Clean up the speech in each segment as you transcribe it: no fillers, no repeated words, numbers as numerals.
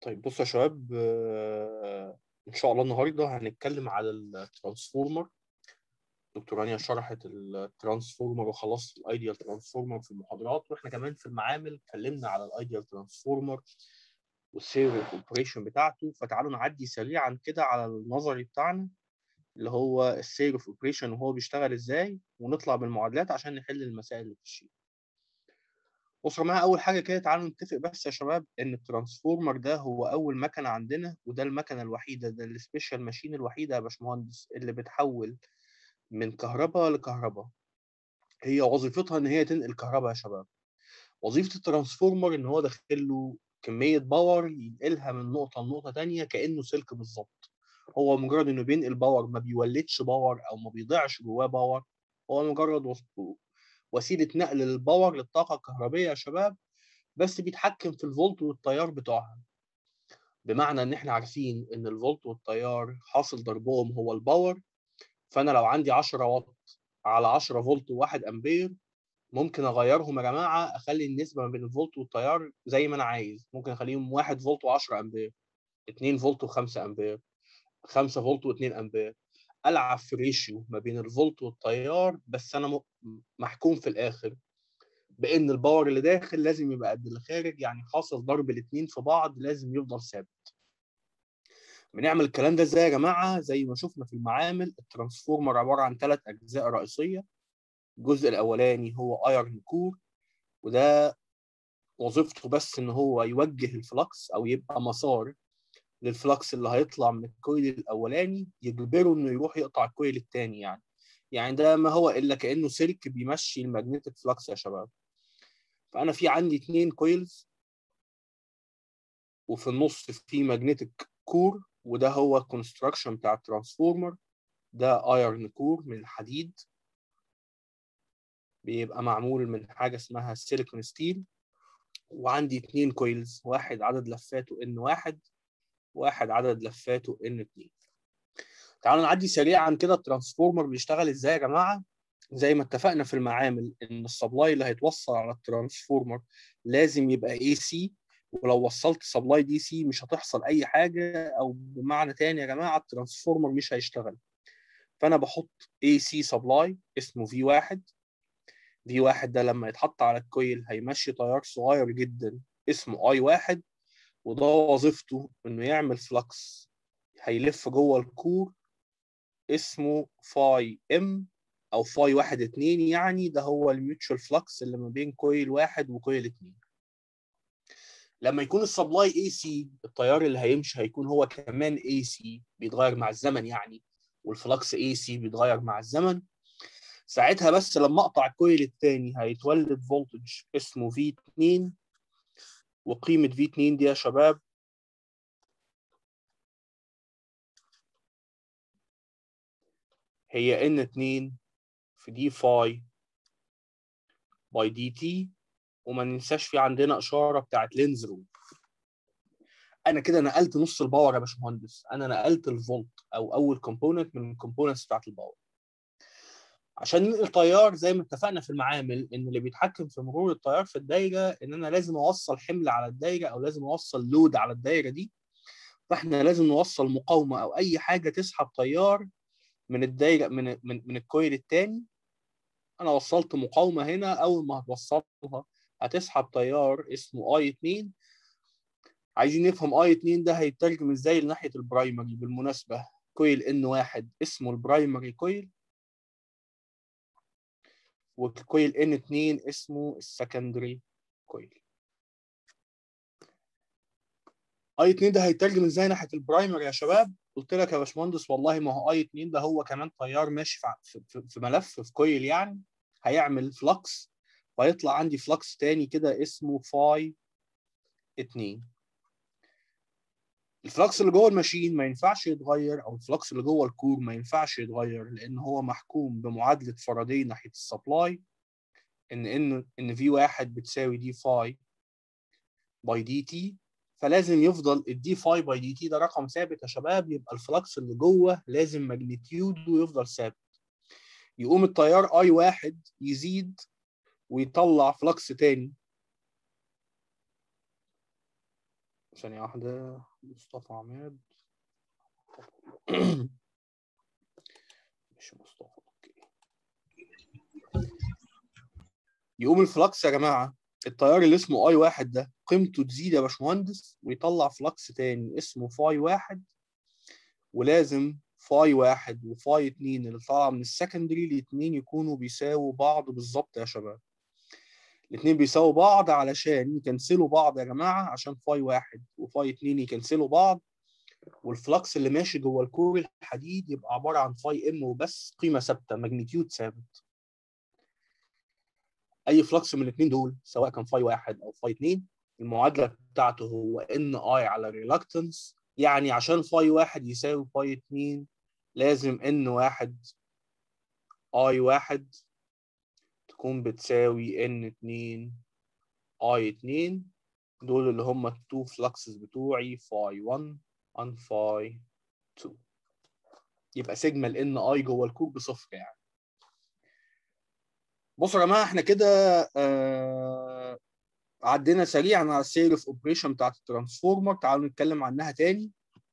طيب بصوا يا شباب، إن شاء الله النهاردة هنتكلم على الترانسفورمر. دكتور رانيا شرحت الترانسفورمر وخلصت الايديال ترانسفورمر في المحاضرات، واحنا كمان في المعامل اتكلمنا على الايديال ترانسفورمر والسيريال اوبريشن بتاعته. فتعالوا نعدي سريعا كده على النظري بتاعنا اللي هو السيريال اوبريشن وهو بيشتغل ازاي، ونطلع بالمعادلات عشان نحل المسائل اللي في الشيت. بصوا معايا اول حاجه كده، تعالوا نتفق بس يا شباب ان الترانسفورمر ده هو اول مكنه عندنا، وده المكنه الوحيده، ده السبيشال ماشين الوحيده يا باشمهندس اللي بتحول من كهرباء لكهرباء. هي وظيفتها ان هي تنقل كهرباء يا شباب. وظيفه الترانسفورمر ان هو داخل له كميه باور ينقلها من نقطه لنقطه ثانيه كانه سلك بالظبط. هو مجرد انه بينقل باور، ما بيولدش باور او ما بيضيعش جواه باور. هو مجرد وسيله نقل للباور للطاقه الكهربيه يا شباب، بس بيتحكم في الفولت والتيار بتوعها. بمعنى ان احنا عارفين ان الفولت والتيار حاصل ضربهم هو الباور. فانا لو عندي 10 واط على 10 فولت و1 امبير، ممكن اغيرهم يا جماعه، اخلي النسبه ما بين الفولت والتيار زي ما انا عايز. ممكن اخليهم 1 فولت و10 امبير، 2 فولت و5 امبير، 5 فولت و2 امبير. العب في ريشيو ما بين الفولت والتيار، بس انا محكوم في الاخر بان الباور اللي داخل لازم يبقى قد اللي خارج، يعني حاصل ضرب الاثنين في بعض لازم يفضل ثابت. بنعمل الكلام ده ازاي يا جماعه؟ زي ما شفنا في المعامل، الترانسفورمر عباره عن 3 اجزاء رئيسيه. الجزء الاولاني هو ايرن كور، وده وظيفته بس ان هو يوجه الفلكس او يبقى مسار للفلكس اللي هيطلع من الكويل الاولاني، يجبره انه يروح يقطع الكويل الثاني. يعني ده ما هو الا كانه سلك بيمشي المagnetic فلكس يا شباب. فانا في عندي 2 كويلز، وفي النص في ماجنتيك كور، وده هو الكونستراكشن بتاع الترانسفورمر. ده ايرن كور من الحديد، بيبقى معمول من حاجه اسمها سيليكون ستيل. وعندي 2 كويلز، واحد عدد لفاته N1، واحد عدد لفاته N2. تعالوا نعدي سريعا كده الترانسفورمر بيشتغل ازاي يا جماعه. زي ما اتفقنا في المعامل ان السبلاي اللي هيتوصل على الترانسفورمر لازم يبقى اي سي، ولو وصلت سبلاي دي سي مش هتحصل اي حاجه، او بمعنى تاني يا جماعه الترانسفورمر مش هيشتغل. فانا بحط اي سي سبلاي اسمه V1. V1 ده لما يتحط على الكويل هيمشي تيار صغير جدا اسمه I1، وده وظيفته انه يعمل فلكس هيلف جوه الكور اسمه فاي ام او فاي 1 2. يعني ده هو الميوتشوال فلكس اللي ما بين كويل 1 وكويل 2. لما يكون السبلاي اي سي، التيار اللي هيمشي هيكون هو كمان اي سي، بيتغير مع الزمن يعني، والفلكس اي سي بيتغير مع الزمن. ساعتها بس لما اقطع الكويل الثاني هيتولد فولتج اسمه V2، وقيمه V2 دي يا شباب هي N2 في دي فاي باي دي تي. وما ننساش في عندنا اشاره بتاعت لينز رول. انا كده نقلت نص الباور يا باشمهندس، انا نقلت الفولت او اول كومبوننت من الكومبوننتس بتاعت الباور. عشان ننقل تيار زي ما اتفقنا في المعامل ان اللي بيتحكم في مرور التيار في الدايره ان انا لازم اوصل حمل على الدايره، او لازم اوصل لود على الدايره دي. فاحنا لازم نوصل مقاومه او اي حاجه تسحب تيار من الدايره من الكويل الثاني. انا وصلت مقاومه هنا، اول ما هتوصلها هتسحب تيار اسمه I2. عايزين نفهم I2 ده هيترجم ازاي لناحيه البرايمري. بالمناسبه كويل N1 اسمه البرايمري كويل، والكويل N2 اسمه السكندري كويل. I2 ده هيترجم ازاي ناحيه البرايمري يا شباب؟ قلت لك يا باشمهندس والله ما هو I2 ده هو كمان تيار ماشي في ملف في كويل، يعني هيعمل فلكس، وهيطلع عندي فلكس تاني كده اسمه فاي 2. الفلكس اللي جوه الماشين ما ينفعش يتغير، او الفلكس اللي جوه الكور ما ينفعش يتغير، لان هو محكوم بمعادله فاراداي ناحيه السبلاي ان V1 بتساوي دي فاي باي دي تي. فلازم يفضل الدي فاي باي دي تي ده رقم ثابت يا شباب، يبقى الفلكس اللي جوه لازم ماجنتيوده يفضل ثابت. يقوم التيار I1 يزيد ويطلع فلكس تاني. ثانية واحدة. مصطفى عماد مش مصطفى. اوكي. يقوم الفلكس يا جماعة، التيار اللي اسمه اي واحد ده قيمته تزيد يا باشمهندس ويطلع فلكس تاني اسمه فاي واحد، ولازم فاي واحد وفاي اتنين اللي طالعة من السكندري الاتنين يكونوا بيساووا بعض بالظبط يا شباب. الاتنين بيساووا بعض علشان يكنسلوا بعض يا جماعة، عشان فاي واحد وفاي اتنين يكنسلوا بعض، والفلكس اللي ماشي جوه الكور الحديد يبقى عبارة عن فاي ام وبس، قيمة ثابتة، ماجنتيود ثابت. اي فلكس من الاثنين دول سواء كان فاي واحد او فاي اتنين، المعادله بتاعته هو ان اي على ريلاكتنس. يعني عشان فاي واحد يساوي فاي اتنين لازم ان واحد اي واحد تكون بتساوي ان اتنين اي اتنين. دول اللي هم التو فلكسز بتوعي فاي 1 and فاي 2. يبقى سيجما الان اي جوه الكور بصفر يعني. بصوا يا جماعه احنا كده عدينا سريعا على السير اوف اوبريشن بتاعت الترانسفورمر. تعالوا نتكلم عنها تاني.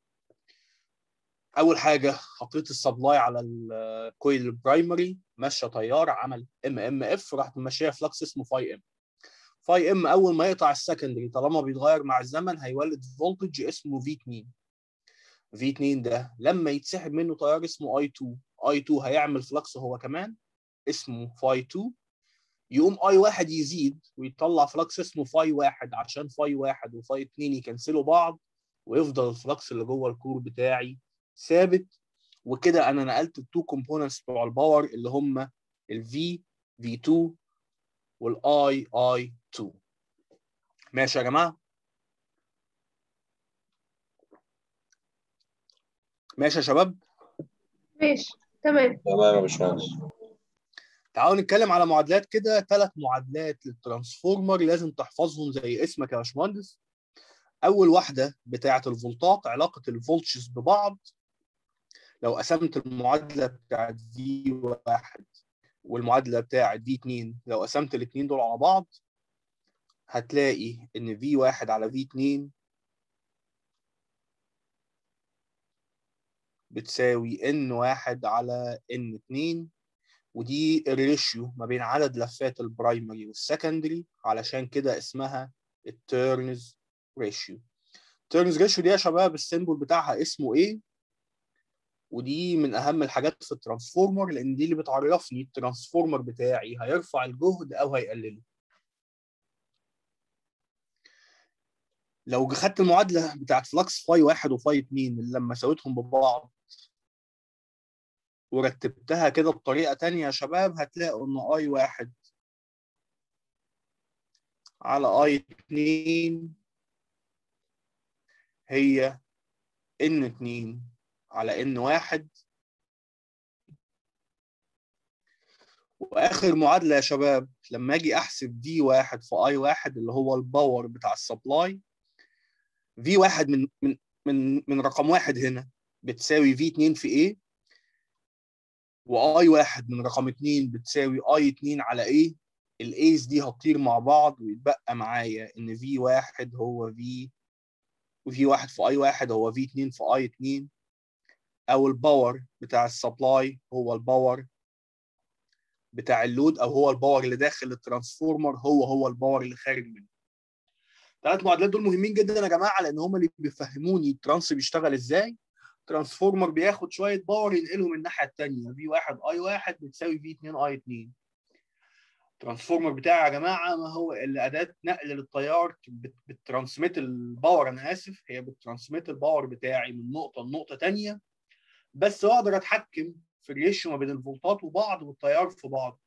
اول حاجه حطيت السبلاي على الكويل البرايمري، ماشيه تيار عمل ام اف، راحت ماشيه فلكس اسمه فاي ام. فاي ام اول ما يقطع السكندري طالما بيتغير مع الزمن هيولد فولتج اسمه في 2. في 2 ده لما يتسحب منه تيار اسمه اي 2، اي 2 هيعمل فلكس هو كمان اسمه فاي 2. يقوم اي واحد يزيد ويطلع فلكس اسمه فاي واحد، عشان فاي واحد وفاي اتنين يكنسلوا بعض ويفضل الفلكس اللي جوه الكور بتاعي ثابت. وكده انا نقلت التو كومبوننتس بتوع الباور اللي هم الفي في 2 والاي اي 2. ماشي يا جماعه؟ ماشي يا شباب؟ ماشي تمام. تمام يا باشمهندس. تعالوا نتكلم على معادلات كده، 3 معادلات للترانسفورمر لازم تحفظهم زي اسمك يا باشمهندس. اول واحده بتاعه الفولتات، علاقه الفولتشز ببعض. لو قسمت المعادله بتاعه في واحد والمعادله بتاعه في 2، لو قسمت الاثنين دول على بعض هتلاقي ان في واحد على في 2 بتساوي ان واحد على ان 2، ودي الريشيو ما بين عدد لفات البرايمري والسكندري، علشان كده اسمها التيرنز ريشيو. التيرنز ريشيو دي يا شباب السيمبل بتاعها اسمه ايه؟ ودي من اهم الحاجات في الترانسفورمر، لان دي اللي بتعرفني الترانسفورمر بتاعي هيرفع الجهد او هيقلله. لو خدت المعادله بتاعت فلكس فاي واحد وفاي 2 اللي لما ساويتهم ببعض ورتبتها كده بطريقه ثانيه يا شباب، هتلاقوا ان اي واحد على اي 2 هي ان 2 على ان واحد. واخر معادله يا شباب لما اجي احسب في واحد في اي واحد اللي هو الباور بتاع السبلاي، في واحد من رقم واحد هنا بتساوي في 2 في ايه، واي واحد من رقم 2 بتساوي اي 2 على ايه. الايز دي هتطير مع بعض ويتبقى معايا ان في واحد هو في واحد في اي واحد هو في 2 في اي 2، او الباور بتاع السبلاي هو الباور بتاع اللود، او هو الباور اللي داخل الترانسفورمر هو الباور اللي خارج منه. ثلاث معادلات دول مهمين جدا يا جماعه، لان هم اللي بيفهموني الترانس بيشتغل ازاي. ترانسفورمر بياخد شويه باور ينقلهم الناحيه الثانيه، في واحد اي واحد بتساوي في 2 اي 2. الترانسفورمر بتاعي يا جماعه ما هو الا اداه نقل للتيار، بترانسميت الباور، انا اسف، هي بترانسميت الباور بتاعي من نقطه لنقطه ثانيه، بس اقدر اتحكم في الريشيو ما بين الفولتات وبعض والتيار في بعض.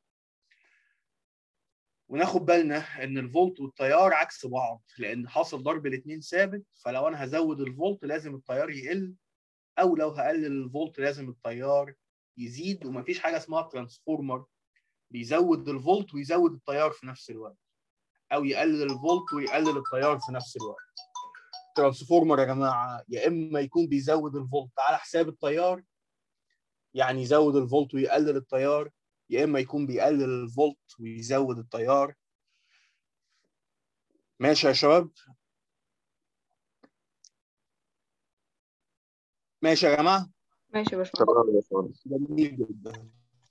وناخد بالنا ان الفولت والتيار عكس بعض، لان حاصل ضرب الاثنين ثابت، فلو انا هزود الفولت لازم التيار يقل، او لو هقلل الفولت لازم التيار يزيد. ومفيش حاجه اسمها ترانسفورمر بيزود الفولت ويزود التيار في نفس الوقت، او يقلل الفولت ويقلل التيار في نفس الوقت. ترانسفورمر يا جماعه يا اما يكون بيزود الفولت على حساب التيار، يعني يزود الفولت ويقلل التيار، يا اما يكون بيقلل الفولت ويزود التيار. ماشي يا شباب؟ ماشي يا جماعه؟ ماشي يا باشمهندس. تمام يا باشمهندس. جميل جدا.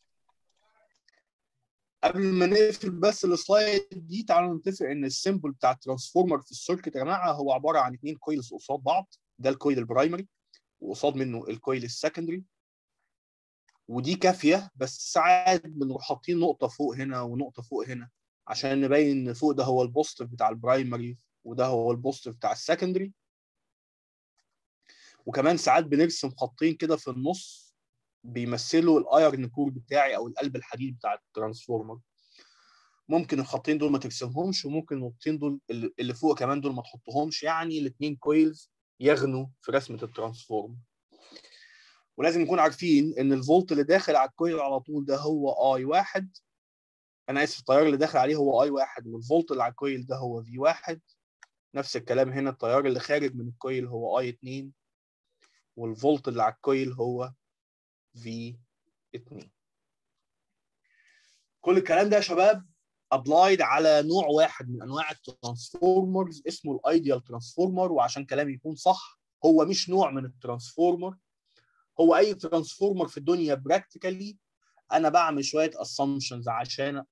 قبل ما نقفل بس السلايد دي، تعالوا نتفق ان السيمبل بتاع الترانسفورمر في السيركت يا جماعه هو عباره عن 2 كويلز قصاد بعض. ده الكويل البرايمري وقصاد منه الكويل السكندري، ودي كافيه. بس ساعات بنروح حاطين نقطه فوق هنا ونقطه فوق هنا عشان نبين ان فوق ده هو البوزيتيف بتاع البرايمري وده هو البوزيتيف بتاع السكندري. وكمان ساعات بنرسم خطين كده في النص بيمثلوا الايرن كور بتاعي او القلب الحديد بتاع الترانسفورمر. ممكن الخطين دول ما ترسمهمش، وممكن النقطتين دول اللي فوق كمان دول ما تحطهمش، يعني الاثنين كويلز يغنوا في رسمه الترانسفورمر. ولازم نكون عارفين ان الفولت اللي داخل على الكويل على طول ده هو اي واحد. انا اسف، التيار اللي داخل عليه هو اي واحد، والفولت اللي على الكويل ده هو في واحد. نفس الكلام هنا، التيار اللي خارج من الكويل هو اي 2، والفولت اللي على الكويل هو في 2. كل الكلام ده يا شباب ابلايد على نوع واحد من انواع الترانسفورمرز اسمه الايديال ترانسفورمر. وعشان كلامي يكون صح، هو مش نوع من الترانسفورمر، هو اي ترانسفورمر في الدنيا براكتيكالي. انا بعمل شويه اسامبشنز عشان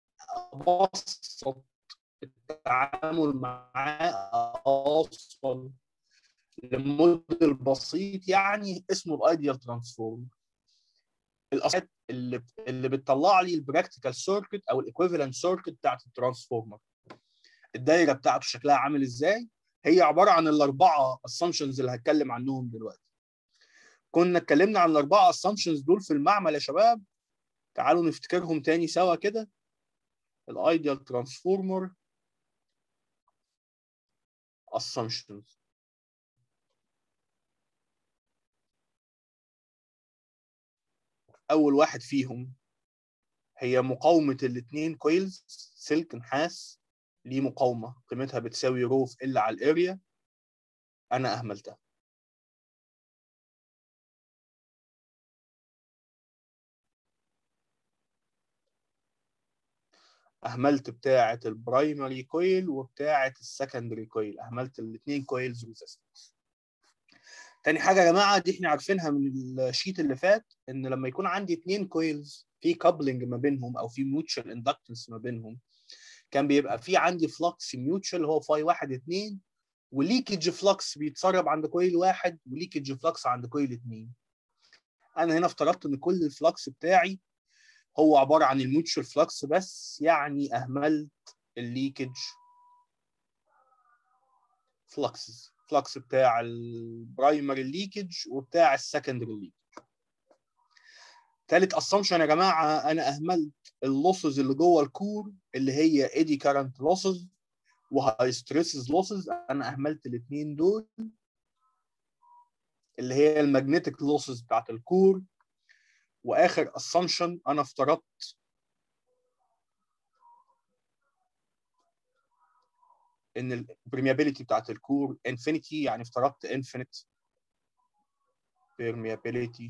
ابسط التعامل معاه، اوصل لموديل بسيط يعني اسمه الايديال ترانسفورمر. الاساسيات اللي بتطلع لي البراكتيكال سيركت او الايكويفالنت سيركت بتاعت الترانسفورمر، الدايره بتاعته شكلها عامل ازاي. هي عباره عن الاربعه اسامبشنز اللي هتكلم عنهم دلوقتي. كنا اتكلمنا عن الاربعه اسامبشنز دول في المعمل يا شباب. تعالوا نفتكرهم تاني سوا كده. الايديال ترانسفورمر assumptions. اول واحد فيهم هي مقاومه الاثنين كويلز، سلك نحاس ليه مقاومه قيمتها بتساوي رو في ال على الاريا. انا اهملتها. اهملت بتاعه البرايمري كويل وبتاعه السكندري كويل، اهملت الاثنين كويلز ريزيستنس. تاني حاجه يا جماعه، دي احنا عارفينها من الشيت اللي فات، ان لما يكون عندي اثنين كويلز في كابلنج ما بينهم او في ميوتشال اندكتنس ما بينهم، كان بيبقى في عندي فلكس ميوتشال هو فاي 1 2، وليكج فلكس بيتسرب عند كويل واحد وليكج فلكس عند كويل 2. انا هنا افترضت ان كل الفلكس بتاعي هو عباره عن الميوتشال فلكس بس، يعني اهملت الليكج فلكسز، فلكس بتاع البرايمري ليكج وبتاع السكندري ليكج. ثالث اسامبشن يا جماعه، انا اهملت اللوسز اللي جوه الكور اللي هي ايدي كارنت لوسز وهاي ستريسز لوسز. انا اهملت الاثنين دول اللي هي الماجنتيك لوسز بتاعت الكور. واخر اسامبشن انا افترضت ان البرميابيليتي بتاعت الكور انفينيتي، يعني افترضت انفينيت permeability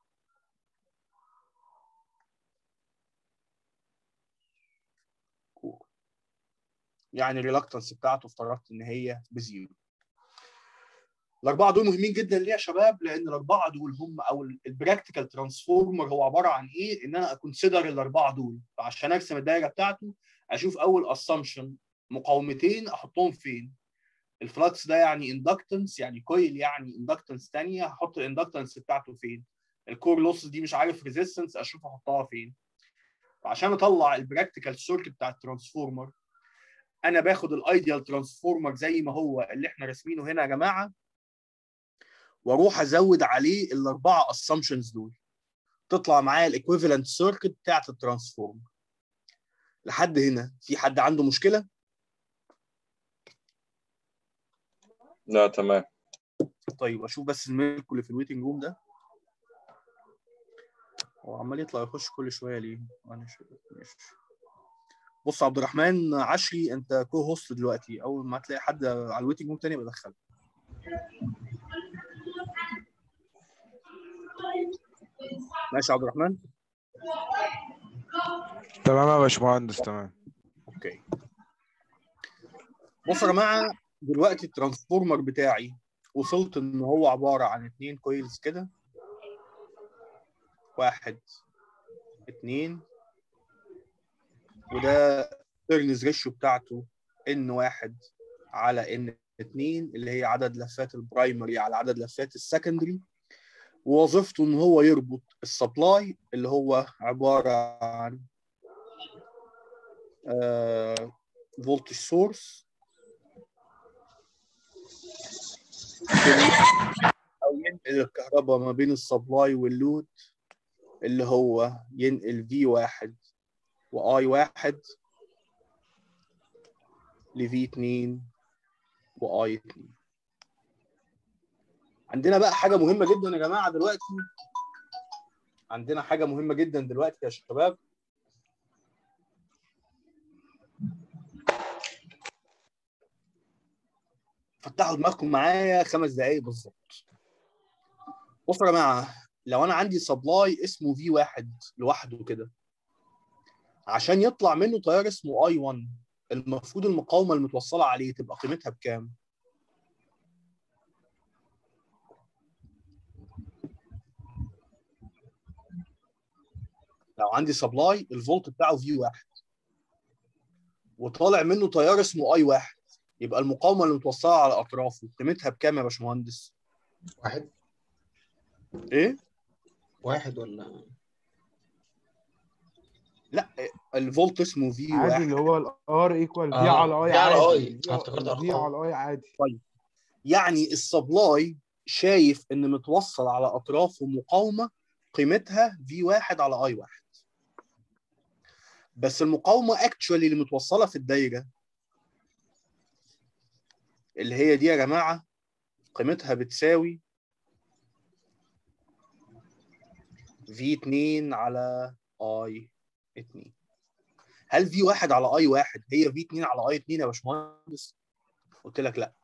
كور، يعني الريلكتنس بتاعته افترضت ان هي بزيرو. الاربعه دول مهمين جدا ليه يا شباب؟ لان الاربعه دول هم او البراكتيكال ترانسفورمر هو عباره عن ايه؟ ان انا اكونسيدر الاربعه دول، فعشان ارسم الدايره بتاعته اشوف اول اسامبشن مقاومتين احطهم فين. الفلكس ده يعني اندكتنس، يعني كويل يعني اندكتنس ثانيه، هحط الاندكتنس بتاعته فين. الكور لوس دي مش عارف ريزيستنس، اشوف احطها فين. فعشان اطلع البراكتيكال سيركت بتاع الترانسفورمر، انا باخد الايديال ترانسفورمر زي ما هو اللي احنا راسمينه هنا يا جماعه، واروح ازود عليه الاربعه اسامبشنز دول، تطلع معايا الايكويفالنت سيركت بتاعت الترانسفورمر. لحد هنا في حد عنده مشكله؟ لا تمام. طيب اشوف بس الميركو اللي في الويتنج روم ده، هو عمال يطلع يخش كل شويه ليه؟ ماشي. بص عبد الرحمن عشري، انت كو هوست دلوقتي، اول ما تلاقي حد على الويتنج روم تاني بدخله. ماشي يا عبد الرحمن؟ تمام يا باشمهندس، تمام. اوكي. بصوا يا جماعه، دلوقتي الترانسفورمر بتاعي وصلت ان هو عباره عن 2 كويلز كده، 1 2، وده تيرنز ريشيو بتاعته N1 على N2 اللي هي عدد لفات البرايمري على عدد لفات السكندري، ووظيفته ان هو يربط السبلاي اللي هو عباره عن فولتج سورس او ينقل الكهرباء ما بين السبلاي واللود اللي هو ينقل V1 وI1 ل V2 وI2. عندنا بقى حاجه مهمه جدا يا جماعه دلوقتي، عندنا حاجه مهمه جدا دلوقتي يا شباب. فتحوا دماغكم معايا 5 دقايق بالظبط. بصوا يا جماعه، لو انا عندي سبلاي اسمه V1 لوحده كده، عشان يطلع منه تيار اسمه I1، المفروض المقاومه المتوصله عليه تبقى قيمتها بكام؟ لو عندي سبلاي الفولت بتاعه V1 وطالع منه تيار اسمه I1، يبقى المقاومه اللي متوصله على اطرافه قيمتها بكام يا باشمهندس؟ 1. ايه؟ 1 ولا؟ لا، الفولت اسمه V1 عادي، اللي هو الار ايكوال في على اي في على عادي. اي. انا افتكرت في على ارقام. اي عادي. طيب يعني السبلاي شايف ان متوصل على اطرافه مقاومه قيمتها V1 على I1، بس المقاومه اكشوالي اللي متوصله في الدايره اللي هي دي يا جماعه قيمتها بتساوي V2 على I2. هل V1 على I1 هي V2 على I2 يا باشمهندس؟ قلت لك لا.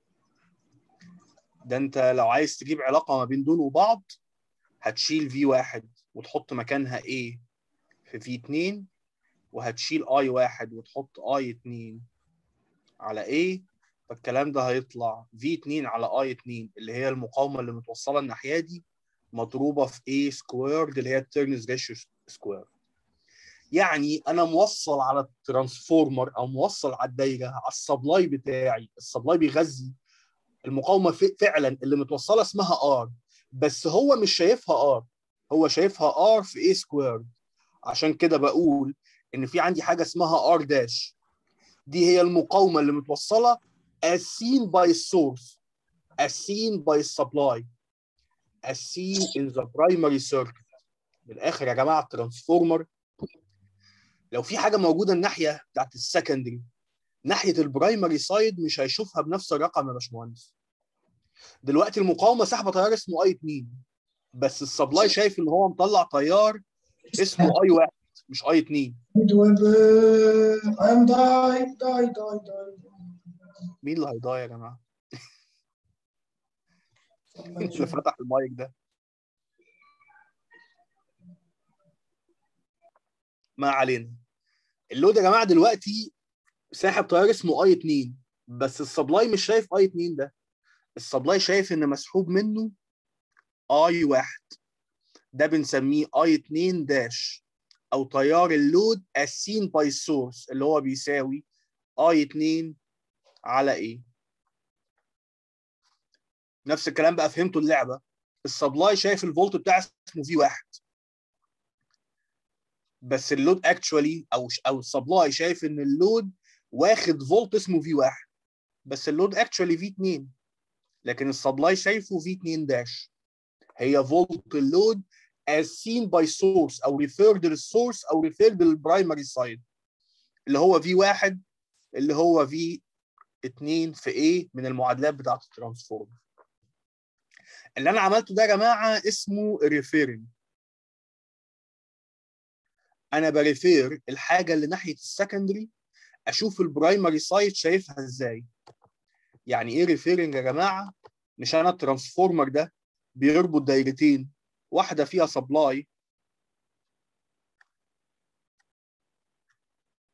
ده انت لو عايز تجيب علاقه ما بين دول وبعض هتشيل V1 وتحط مكانها A في V2، وهتشيل I1 وتحط I2 على A، فالكلام ده هيطلع V2 على I2 اللي هي المقاومه اللي متوصله الناحيه دي مضروبه في A سكويرد اللي هي التيرنز ريشيو سكوير. يعني انا موصل على الترانسفورمر او موصل على الدايره على السبلاي بتاعي، السبلاي بيغذي المقاومه فعلا اللي متوصله اسمها R، بس هو مش شايفها R، هو شايفها R في A سكويرد. عشان كده بقول ان في عندي حاجه اسمها R داش، دي هي المقاومه اللي متوصله as seen by source, as seen by supply, as seen in the primary circuit. بالاخر يا جماعه الترانسفورمر لو في حاجه موجوده الناحيه بتاعت السكندري ناحيه البرايمري سايد مش هيشوفها بنفس الرقم يا باشمهندس. دلوقتي المقاومه ساحبه تيار اسمه I2، بس السبلاي شايف ان هو مطلع تيار اسمه I1 مش I2. مين اللي هيضايق يا جماعه؟ اللي فتح المايك ده. ما علينا. اللود يا جماعه دلوقتي ساحب تيار اسمه I2، بس السبلاي مش شايف I2 ده، السبلاي شايف ان مسحوب منه I1، ده بنسميه I2 داش او تيار اللود as seen by source اللي هو بيساوي I2 على ايه. نفس الكلام بقى، فهمتوا اللعبه؟ السبلاي شايف الفولت بتاعه اسمه V1، بس اللود اكشوالي او السبلاي شايف ان اللود واخد فولت اسمه V1، بس اللود اكشوالي V2، لكن السبلاي شايفه V2 داش. هي فولت اللود as seen by source او referred للسورس او referred للبرايمري سايد اللي هو V1 اللي هو V2 في A من المعادلات بتاعت الترانسفورمر. اللي انا عملته ده يا جماعه اسمه ريفيرنج. انا بريفير الحاجه اللي ناحيه السكندري اشوف البرايمري سايد شايفها ازاي. يعني ايه ريفيرنج يا جماعه؟ مش انا الترانسفورمر ده بيربط دايرتين، واحده فيها سبلاي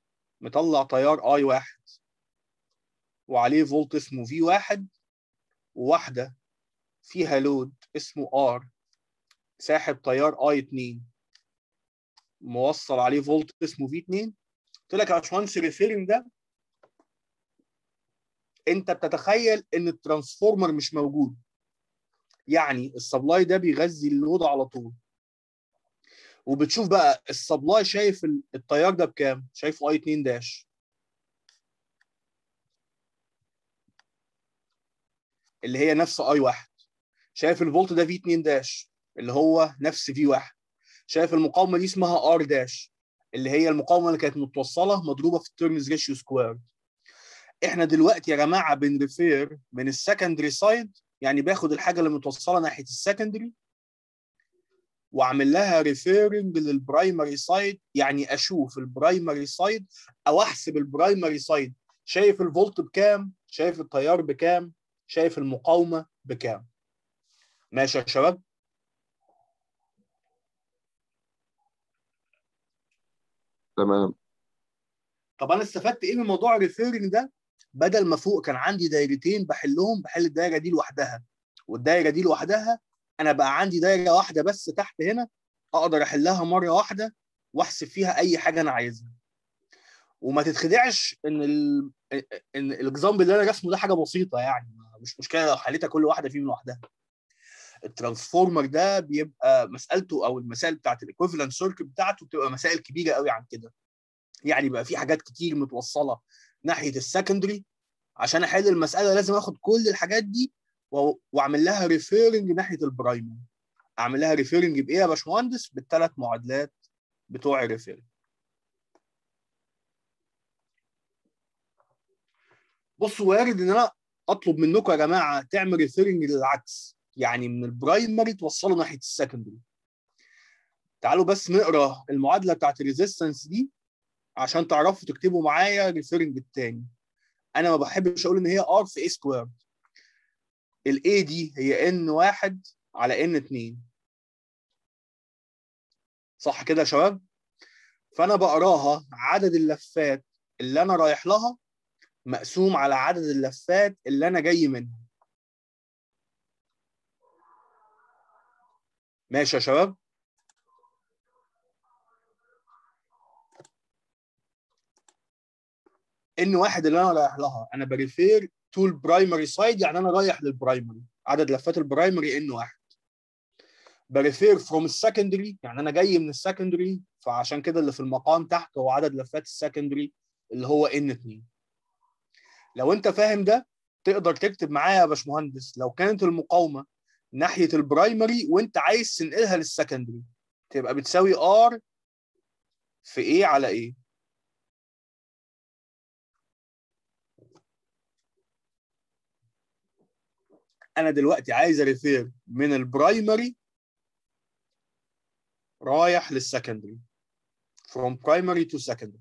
مطلع تيار I1 وعليه فولت اسمه V1، وواحده فيها لود اسمه ار ساحب تيار اي 2 موصل عليه فولت اسمه في 2، قلت لك يا باشمهندس الريفيرنج ده انت بتتخيل ان الترانسفورمر مش موجود، يعني السبلاي ده بيغذي اللود على طول، وبتشوف بقى السبلاي شايف التيار ده بكام؟ شايفه اي 2 داش اللي هي نفس اي 1، شايف الفولت ده في 2 داش اللي هو نفس في 1، شايف المقاومه دي اسمها ار داش اللي هي المقاومه اللي كانت متوصله مضروبه في التيرنز ريشيو سكوير. احنا دلوقتي يا جماعه بنريفير من السكندري سايد، يعني باخد الحاجه اللي متوصله ناحيه السكندري واعمل لها ريفيرنج للبرايمري سايد، يعني اشوف البرايمري سايد او احسب البرايمري سايد شايف الفولت بكام، شايف التيار بكام، شايف المقاومه بكام. ماشي يا شباب؟ تمام. طب انا استفدت ايه من موضوع الريفيرنج ده؟ بدل ما فوق كان عندي دايرتين بحلهم، بحل الدايره دي لوحدها والدايره دي لوحدها، انا بقى عندي دايره واحده بس تحت هنا اقدر احلها مره واحده واحسب فيها اي حاجه انا عايزها. وما تتخدعش ان ان الاكزامبل اللي انا رسمه ده حاجه بسيطه، يعني مش مشكله لو حليتها كل واحده فيهم لوحدها. الترانسفورمر ده بيبقى مسالته او المسائل بتاعت الايكويفالنت سيركت بتاعته بتبقى مسائل كبيره قوي عن كده، يعني بقى في حاجات كتير متوصله ناحيه السكندري، عشان احل المساله لازم اخد كل الحاجات دي واعمل لها ريفيرنج ناحيه البرايمري. اعمل لها ريفيرنج بايه يا باشمهندس؟ بالثلاث معادلات بتوع الريفيرنج. بصوا، وارد ان انا اطلب منكم يا جماعه تعمل ريفيرنج للعكس، يعني من البرايمري توصلوا ناحيه السكندري. تعالوا بس نقرا المعادله بتاعت الريزيستنس دي عشان تعرفوا تكتبوا معايا ريفيرنج الثاني. انا ما بحبش اقول ان هي ار في اي سكوير. الاي دي هي ان 1 على ان 2، صح كده يا شباب؟ فانا بقراها عدد اللفات اللي انا رايح لها مقسوم على عدد اللفات اللي انا جاي منها. ماشي يا شباب؟ ان 1 اللي انا رايح لها انا بريفير تو البرايمري سايد، يعني انا رايح للبرايمري، عدد لفات البرايمري ان 1. بريفير فروم السكندري، يعني انا جاي من السكندري، فعشان كده اللي في المقام تحت هو عدد لفات السكندري اللي هو ان 2. لو انت فاهم ده تقدر تكتب معايا يا باشمهندس لو كانت المقاومه ناحيه البرايمري وانت عايز تنقلها للسكندري تبقى بتساوي ار في ايه على ايه. انا دلوقتي عايز اريفير من البرايمري رايح للسكندري، from primary to secondary.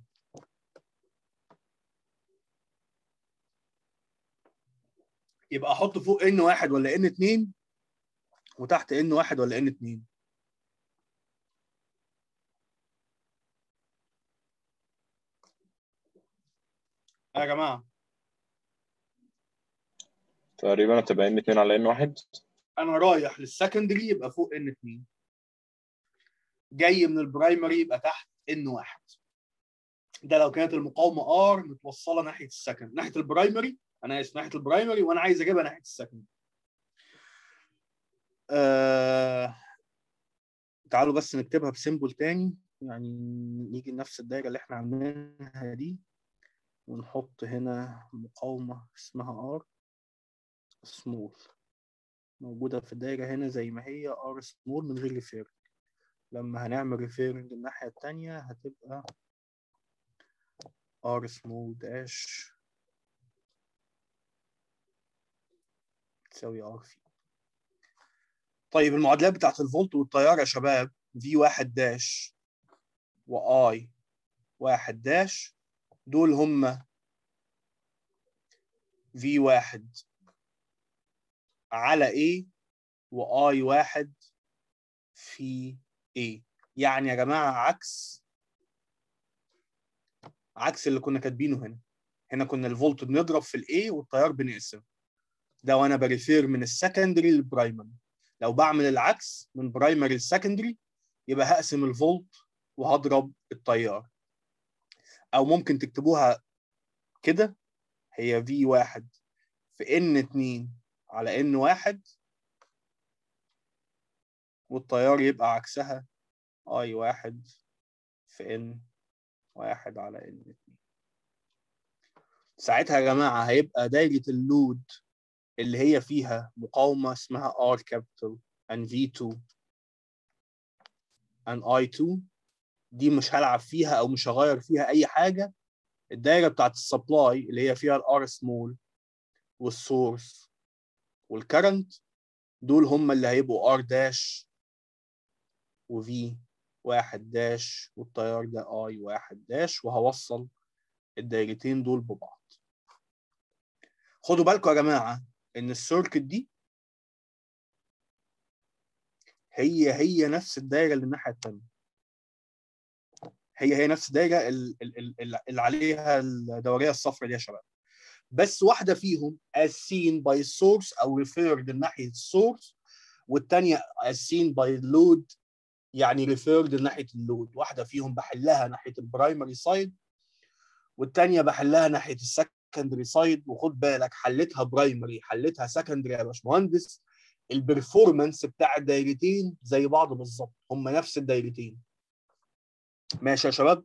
يبقى احط فوق ان 1 ولا ان 2 وتحت ان 1 ولا ان 2. يا جماعه تقريبا هتبقى ان 2 على ان 1. انا رايح للسكندري يبقى فوق ان 2، جاي من البرايمري يبقى تحت ان 1. ده لو كانت المقاومه ار متوصله ناحيه السكند، ناحيه البرايمري، انا اسف ناحيه البرايمري وانا عايز اجيبها ناحيه السكند. تعالوا بس نكتبها بسيمبل تاني، يعني نيجي لنفس الدايره اللي احنا عاملينها دي ونحط هنا مقاومه اسمها ار سمول موجوده في الدايره هنا زي ما هي ار سمول من غير ريفيرنج. لما هنعمل ريفيرنج الناحيه الثانيه هتبقى ار سمول داش تساوي ار في. طيب المعادلات بتاعت الفولت والتيار يا شباب، في 1 داش واي 1 داش دول هم في 1 على A واي 1 في A. يعني يا جماعه عكس اللي كنا كاتبينه هنا. هنا كنا الفولت بنضرب في الاي والتيار بنقسم، ده وانا بريفير من السكندري للبرايمري. لو بعمل العكس من برايمري للسكندري يبقى هقسم الفولت وهضرب التيار. او ممكن تكتبوها كده، هي V1 في N2 على N1، والتيار يبقى عكسها I1 في N1 على N2. ساعتها يا جماعة هيبقى دايرة اللود اللي هي فيها مقاومة اسمها R capital and V2 and I2، دي مش هلعب فيها أو مش هغير فيها أي حاجة. الدايرة بتاعت السبلاي اللي هي فيها الR small والسورس والكرنت، دول هم اللي هيبقوا R داش وV1 داش، والتيار ده I1 داش، وهوصل الدايرتين دول ببعض. خدوا بالكم يا جماعة إن السيركت دي هي نفس الدايرة اللي الناحية التانية، هي نفس الدايرة اللي عليها الدورية الصفراء دي يا شباب، بس واحدة فيهم as seen by source أو referred ناحية السورس، والتانية as seen by load يعني referred ناحية اللود. واحدة فيهم بحلها ناحية البرايمري سايد، والتانية بحلها ناحية السكندري سايد. وخد بالك حلتها برايمري حلتها سكندري يا باشمهندس، البرفورمانس بتاع الدايرتين زي بعض بالظبط، هم نفس الدايرتين. ماشي يا شباب؟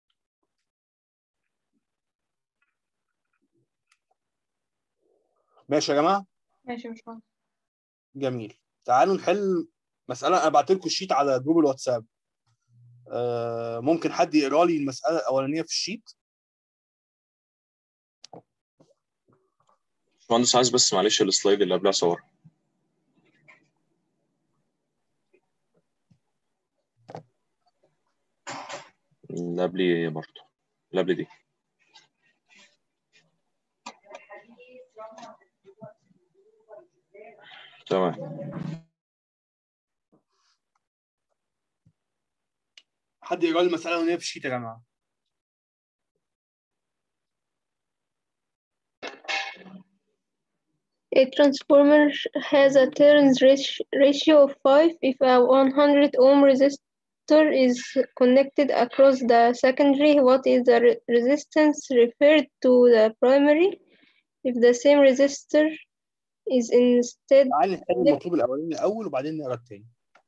ماشي يا جماعه؟ ماشي يا باشمهندس. جميل. تعالوا نحل مساله. انا بعت لكم الشيت على جروب الواتساب، ممكن حد يقرا لي المساله الاولانيه في الشيت؟ باشمهندس عايز بس معلش السلايد اللي قبلها صور. اللي قبلي برضه، اللي قبل دي. تمام. حد يقرا لي المساله الاولانيه في الشيت يا جماعه؟ A transformer has a turns ratio of 5 if a 100 ohm resistor is connected across the secondary. What is the resistance referred to the primary if the same resistor is instead تعالى نحل المطلوب الاولاني الاول وبعدين نقرا الثاني.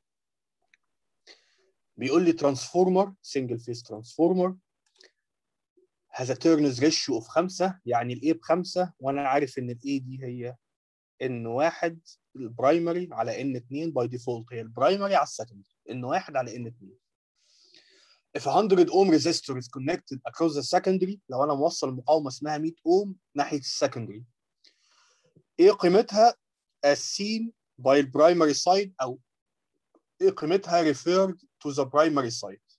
بيقول لي ترانسفورمر سنجل فيس ترانسفورمر has a turns ratio of 5، يعني الاي ب5، وانا عارف ان الاي دي هي N1 البرايمري على N2 باي ديفولت، هي البرايمري على السكندري N1 على N2. If 100 ohm resistor is connected across the secondary، لو انا موصل مقاومه اسمها 100 ohm ناحيه السكندري، ايه قيمتها as seen by the primary side، او ايه قيمتها referred to the primary side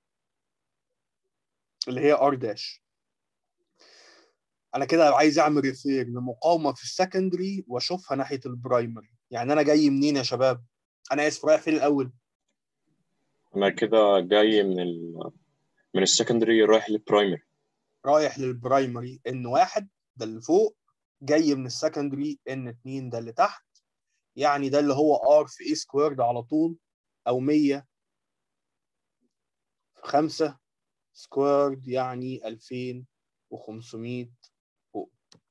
اللي هي R داش. انا كده عايز اعمل ريفير لمقاومه في السكندري واشوفها ناحيه البرايمري. يعني انا جاي منين يا شباب؟ انا اسف، رايح فين الاول؟ انا كده جاي من السكندري رايح للبرايمري. رايح للبرايمري N1 ده اللي فوق، جاي من السكندري N2 ده اللي تحت، يعني ده اللي هو R في A سكويرد على طول، او 100 في 5 سكويرد يعني 2500 فوق.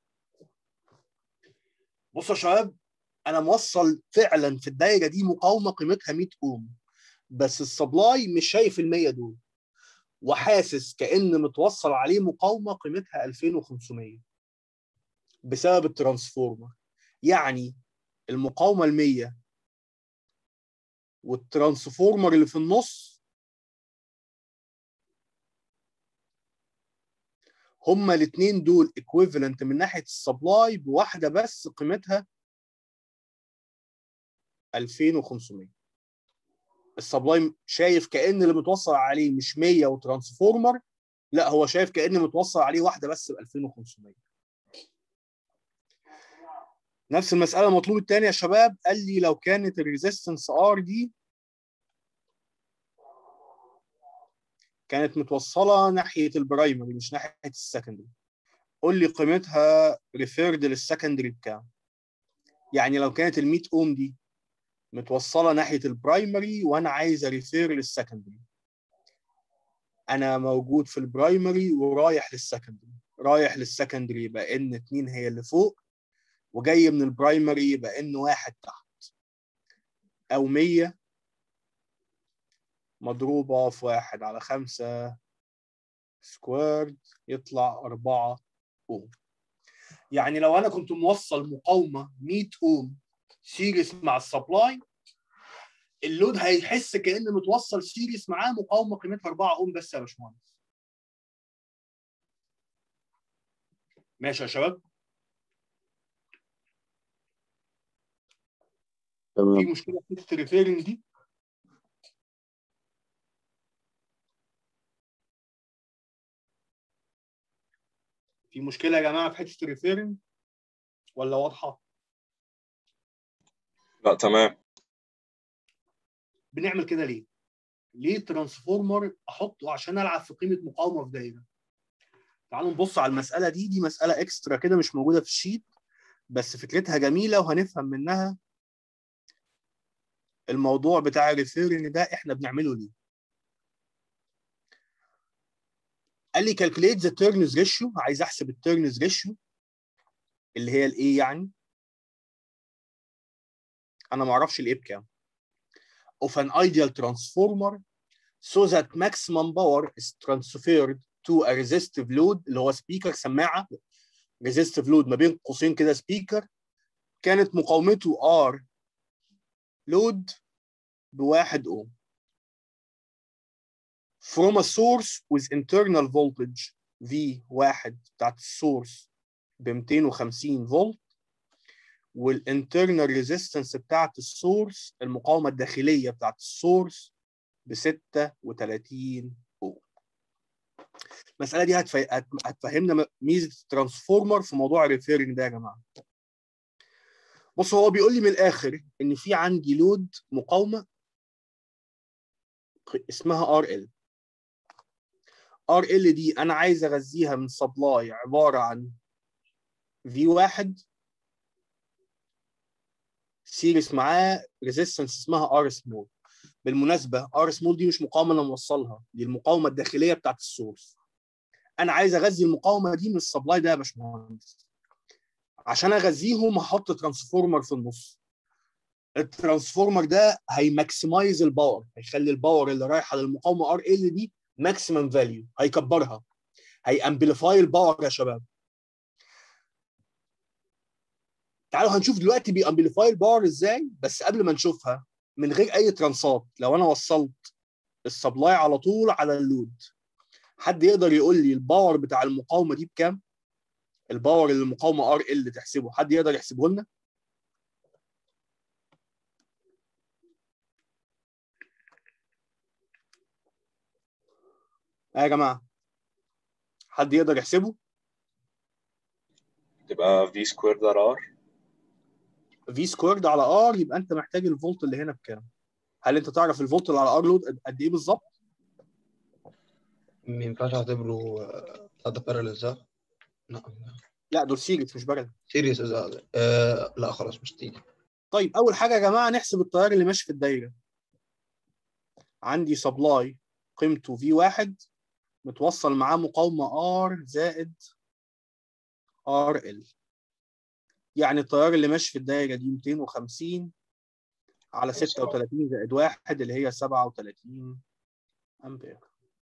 بصوا يا شباب، انا موصل فعلا في الدايره دي مقاومه قيمتها 100 اوم، بس السبلاي مش شايف ال 100 دول، وحاسس كأن متوصل عليه مقاومه قيمتها 2500 بسبب الترانسفورمر. يعني المقاومه ال 100 والترانسفورمر اللي في النص هما الاثنين دول ايكويفالنت من ناحيه السبلاي بواحده بس قيمتها 2500. السبلاي شايف كأن اللي متوصل عليه مش 100 وترانسفورمر، لا هو شايف كأن متوصل عليه واحده بس ب 2500. نفس المساله المطلوب الثاني يا شباب، قال لي لو كانت الريزيستنس ار دي كانت متوصله ناحيه البرايمري مش ناحيه السكندري، قول لي قيمتها ريفيرد للسكندري بكام؟ يعني لو كانت ال 100 اوم دي متوصله ناحيه البرايمري وانا عايز اريفير للسكندري، انا موجود في البرايمري ورايح للسكندري، رايح للسكندري يبقى ان 2 هي اللي فوق، وجاي من البرايمري يبقى ان 1 تحت، او 100 مضروبه في 1 على 5 سكويرد يطلع 4 اوم. يعني لو انا كنت موصل مقاومه 100 اوم سيريس مع السبلاي، اللود هيحس كأنه متوصل سيريس معاه مقاومه قيمتها 4 اوم بس يا باشمهندس. ماشي يا شباب؟ في تمام. مشكله في الريفيرنج دي؟ في مشكله يا جماعه في حته الريفيرنج ولا واضحه؟ لا تمام. بنعمل كده ليه؟ ليه ترانسفورمر احطه عشان العب في قيمه مقاومه في دايره؟ تعالوا نبص على المساله دي مساله اكسترا كده مش موجوده في الشيت، بس فكرتها جميله وهنفهم منها الموضوع بتاع الريفيرنج ده احنا بنعمله ليه. قال لي calculate the turns ratio، عايز احسب التيرنز ريشيو اللي هي الايه يعني، انا ما اعرفش الايه بكام، of an ideal transformer so that maximum power is transferred to a resistive load اللي هو سبيكر سماعه، resistive load ما بين قوسين كده سبيكر، كانت مقاومته R load ب1 اوم from a source with internal voltage V1 بتاعت السورس ب 250 فولت، والانترنال ريزيستنس بتاعت السورس المقاومه الداخليه بتاعت السورس ب 36 اوم. المساله دي هتفهمنا ميزه الترانسفورمر في موضوع الريفيرنج ده يا جماعه. بص هو بيقول لي من الاخر ان في عندي لود مقاومه اسمها RL. RL دي انا عايز اغذيها من سبلاي عباره عن V1 سيريس معاه ريزيستنس اسمها R سمول. بالمناسبه R سمول دي مش مقاومه انا موصلها، دي المقاومه الداخليه بتاعت السورس. انا عايز اغذي المقاومه دي من السبلاي ده يا باشمهندس. عشان اغذيهم هحط ترانسفورمر في النص. الترانسفورمر ده هيماكسمايز الباور، هيخلي الباور اللي رايحه للمقاومه ار ال دي ماكسيمم فاليو، هيكبرها، هيامبليفاي الباور يا شباب. تعالوا هنشوف دلوقتي بيامبليفاي الباور ازاي، بس قبل ما نشوفها من غير اي ترانسات، لو انا وصلت السبلاي على طول على اللود، حد يقدر يقول لي الباور بتاع المقاومه دي بكام؟ الباور اللي المقاومه ار ال تحسبه، حد يقدر يحسبه لنا؟ يا جماعه حد يقدر يحسبه؟ تبقى في سكويرد على ار. في سكويرد على ار، يبقى انت محتاج الفولت اللي هنا بكام؟ هل انت تعرف الفولت اللي على ار لود قد ايه بالظبط؟ ما ينفعش اعتبره بتاع ده بارلل صح؟ لا دول سيريس مش بارل. سيريس لا خلاص مش تيجي. طيب اول حاجه يا جماعه نحسب التيار اللي ماشي في الدايره. عندي سبلاي قيمته V1 متوصل معاه مقاومه R زائد RL، يعني التيار اللي ماشي في الدايره دي 250 على 36 زائد 1 اللي هي 37 امبير.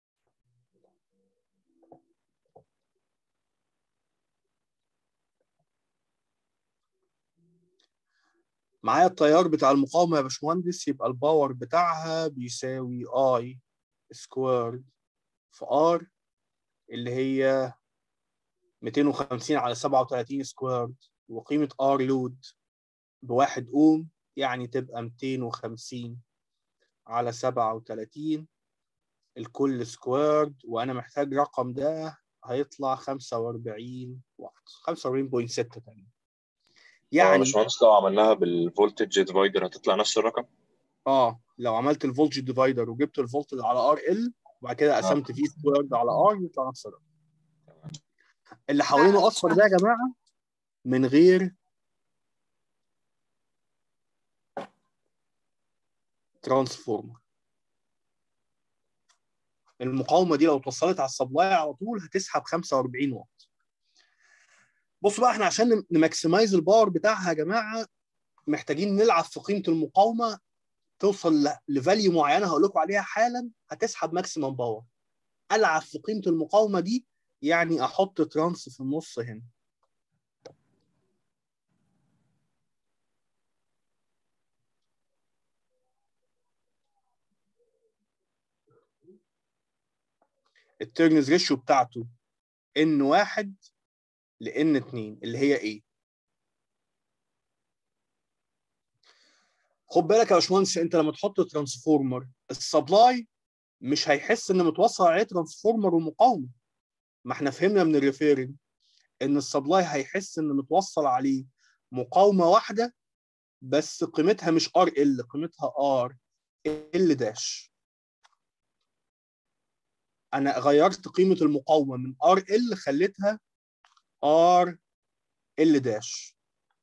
معايا التيار بتاع المقاومه يا باشمهندس، يبقى الباور بتاعها بيساوي I سكويرد في R اللي هي 250 على 37 سكويرد، وقيمه R لود ب1 اوم، يعني تبقى 250 على 37 الكل سكويرد، وانا محتاج رقم ده هيطلع 45 واط، 45.6 تقريبا. يعني باشمهندس لو عملناها بالفولتج ديفايدر هتطلع نفس الرقم؟ لو عملت الفولتج ديفايدر وجبت الفولت على ار ال وبعد كده قسمت فيه سكويرد على ار يطلع نفس الرقم. اللي حوالينه اصفر ده يا جماعه من غير ترانسفورمر. المقاومه دي لو اتوصلت على السبلاي على طول هتسحب 45 واط. بصوا بقى، احنا عشان نماكسمايز الباور بتاعها يا جماعه محتاجين نلعب في قيمه المقاومه توصل لفاليو معينه هقول لكم عليها حالا هتسحب ماكسيمم باور. العب في قيمه المقاومه دي يعني احط ترانس في النص هنا. التيرنز ريشيو بتاعته N1 ل N2 اللي هي ايه؟ خد بالك يا باشمهندس، انت لما تحط ترانسفورمر السبلاي مش هيحس ان متوصل عليه ترانسفورمر ومقاومه. ما احنا فهمنا من الريفيرنج ان السبلاي هيحس ان متوصل عليه مقاومه واحده بس قيمتها مش ار ال، قيمتها ار ال داش. انا غيرت قيمه المقاومه من ار ال خليتها ار ال داش.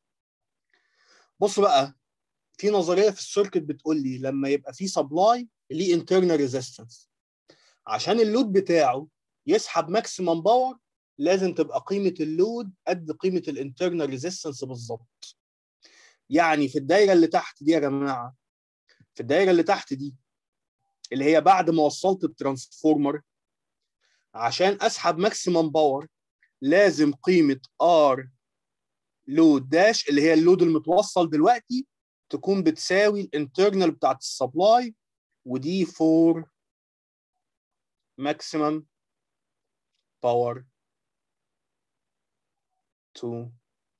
بص بقى، في نظريه في السيركت بتقول لي لما يبقى في سبلاي ليه انترنال ريزيستنس عشان اللود بتاعه يسحب ماكسيمم باور لازم تبقى قيمه اللود قد قيمه الانترنال ريزيستنس بالظبط. يعني في الدايره اللي تحت دي يا جماعه، في الدايره اللي تحت دي اللي هي بعد ما وصلت الترانسفورمر عشان اسحب ماكسيمم باور لازم قيمه ار لود داش اللي هي اللود المتوصل دلوقتي تكون بتساوي الانترنال بتاعت السبلاي، ودي فور ماكسيمم باور تو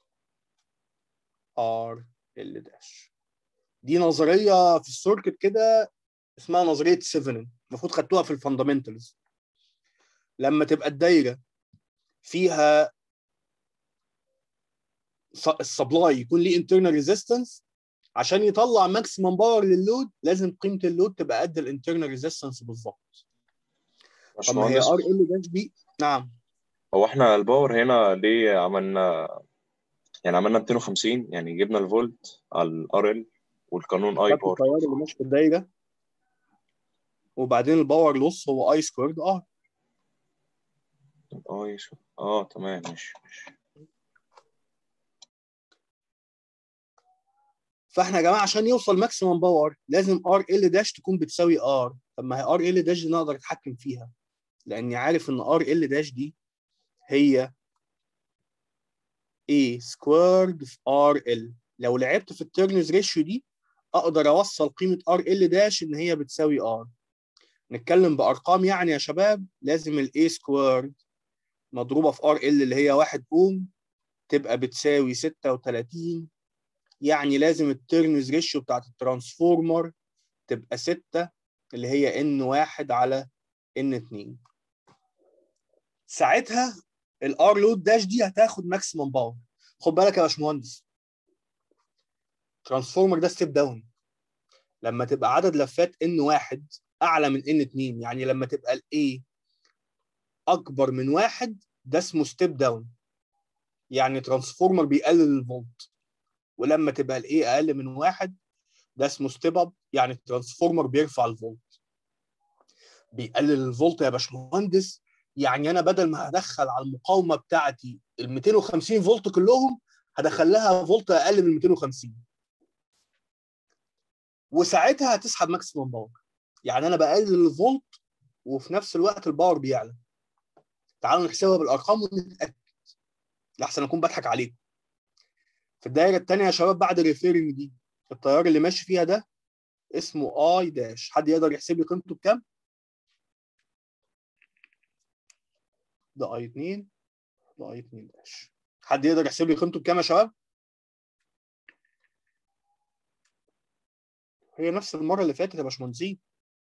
ار ال داش. دي نظريه في السيركت كده اسمها نظريه سيفنن، المفروض خدتوها في الفاندامنتالز. لما تبقى الدايره فيها السبلاي يكون ليه انترنال ريزيستنس عشان يطلع ماكسيمم باور للود لازم قيمه اللود تبقى قد الانترنال ريزيستنس بالظبط. طب ما هي باشمهندس، ار ال داش دي، نعم. هو احنا الباور هنا ليه عملنا 250، يعني جبنا الفولت على الار ال والقانون اي خدت بار. التيار اللي ماشي في الدايره وبعدين الباور لوس هو اي سكويرد ار. اي تمام، ماشي. فاحنا يا جماعه عشان يوصل ماكسيمم باور لازم ار ال داش تكون بتساوي ار. طب ما هي ار ال داش دي نقدر اتحكم فيها لاني عارف ان ار ال داش دي هي A سكويرد في ار ال. لو لعبت في التيرنز ريشيو دي اقدر اوصل قيمه ار ال داش ان هي بتساوي ار. نتكلم بارقام يعني يا شباب، لازم الاي سكويرد مضروبه في ار ال اللي هي 1 اوم تبقى بتساوي 36. يعني لازم التيرنز ريشيو بتاعت الترانسفورمر تبقى 6 اللي هي N1 على N2. ساعتها الار لود داش دي هتاخد ماكسيمم باور. خد بالك يا باشمهندس، الترانسفورمر ده ستيب داون. لما تبقى عدد لفات N1 اعلى من N2 يعني لما تبقى الاي اكبر من 1 ده اسمه ستيب داون، يعني ترانسفورمر بيقلل الفولت. ولما تبقى الاي اقل من 1 ده اسمه ستيب اب، يعني الترانسفورمر بيرفع الفولت. بيقلل الفولت يا باشمهندس يعني انا بدل ما هدخل على المقاومه بتاعتي ال 250 فولت كلهم هدخل لها فولت اقل من 250 وساعتها هتسحب ماكسيمم باور. يعني انا بقلل الفولت وفي نفس الوقت الباور بيعلى. تعالوا نحسبها بالارقام ونتاكد لحسن اكون بضحك عليكم. في الدايره الثانيه يا شباب بعد الريفيرنج دي التيار اللي ماشي فيها ده اسمه اي داش. حد يقدر يحسب لي قيمته بكام؟ ده اي 2 ده اي 2 داش. حد يقدر يحسب لي قيمته بكام يا شباب؟ هي نفس المره اللي فاتت يا باشمهندسين.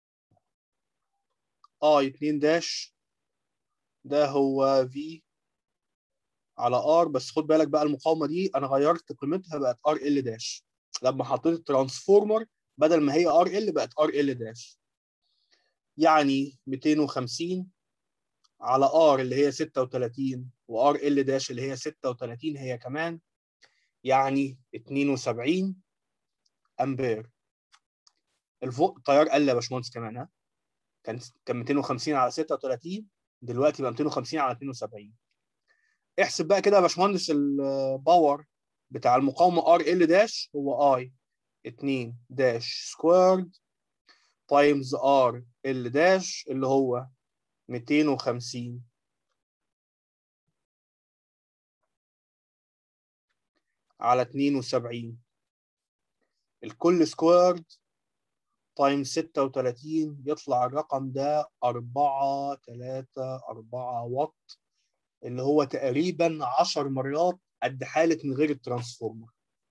اي 2 داش ده هو في على ار، بس خد بالك بقى المقاومه دي انا غيرت قيمتها بقت ار ال داش لما حطيت الترانسفورمر بدل ما هي ار ال بقت ار ال داش. يعني 250 على ار اللي هي 36 وار ال داش اللي هي 36 هي كمان، يعني 72 امبير. التيار قل يا باشمهندس كمان، ها؟ كان 250 على 36، دلوقتي بقى 250 على 72. احسب بقى كده يا باشمهندس الباور بتاع المقاومه ار ال داش هو اي 2 داش سكويرد تايمز ار ال داش اللي هو 250 على 72 الكل سكويرد تايمز 36 يطلع الرقم ده 434 واط، اللي هو تقريبا 10 مرات قد حالة من غير الترانسفورمر،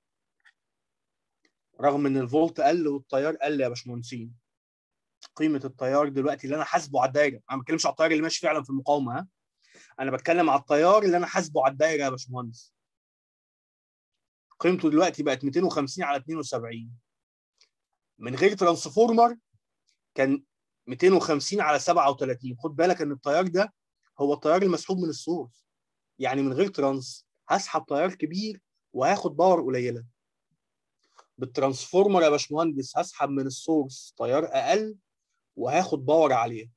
رغم ان الفولت قل والتيار قل يا باشمهندسين. قيمة التيار دلوقتي اللي انا حاسبه على الدايرة، انا ما بتكلمش على التيار اللي ماشي فعلا في المقاومة، ها؟ انا بتكلم على التيار اللي انا حاسبه على الدايرة يا باشمهندس. قيمته دلوقتي بقت 250 على 72، من غير ترانسفورمر كان 250 على 37. خد بالك ان التيار ده هو التيار المسحوب من السورس، يعني من غير ترانس هسحب تيار كبير وهاخد باور قليله. بالترانسفورمر يا باشمهندس هسحب من السورس تيار اقل وهاخد باور عاليه.